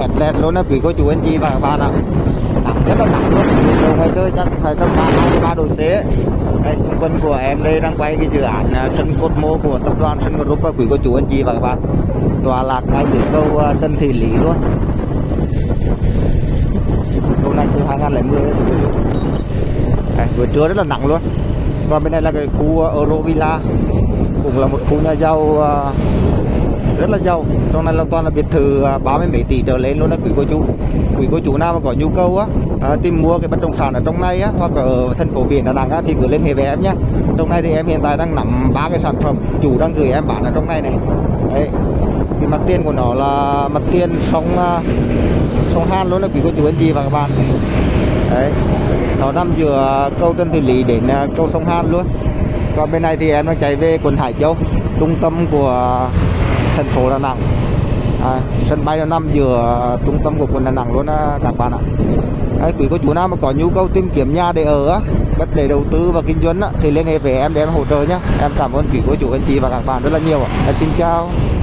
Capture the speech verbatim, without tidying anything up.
lẹt lẹt luôn đó quý cô chú anh chị và các bạn ạ. Nắng rất là nắng luôn, nhiệt độ ngoài trời chắc phải tầm ba mươi ba độ C. Đây, xung quanh của em đây đang quay cái dự án uh, sân cột mô của tập đoàn Sun Group và quý cô chú anh chị và các bạn, tọa lạc ngay dưới cầu uh, Tân Thị Lý luôn. Cầu này xây hai nghìn lẻ mười. Đây, buổi trưa rất là nắng luôn. Còn bên này là cái khu uh, Euro Villa, cũng là một khu nhà giàu uh, rất là giàu. Trong này là toàn là biệt thự ba mươi mấy tỷ trở lên luôn đó quý cô chú. Quý cô chú nào mà có nhu cầu á, à, tìm mua cái bất động sản ở trong này á, hoặc ở thành phố biển Đà Nẵng á, thì cứ liên hệ với em nhé. Trong này thì em hiện tại đang nắm ba cái sản phẩm, chủ đang gửi em bán ở trong này này. Đấy, cái mặt tiền của nó là mặt tiền sông sông Han luôn đó quý cô chú anh chị và các bạn. Đấy, nó nằm giữa cầu Tân Thị Lý đến cầu sông Han luôn. Còn bên này thì em đang chạy về quận Hải Châu, trung tâm của thành phố Đà Nẵng. À, sân bay nó nằm giữa trung tâm của quận Đà Nẵng luôn á các bạn ạ. Đấy, quý cô chú nào mà có nhu cầu tìm kiếm nhà để ở á, đất để đầu tư và kinh doanh á, thì liên hệ với em để em hỗ trợ nhé. Em cảm ơn quý cô chú anh chị và các bạn rất là nhiều ạ. Em xin chào.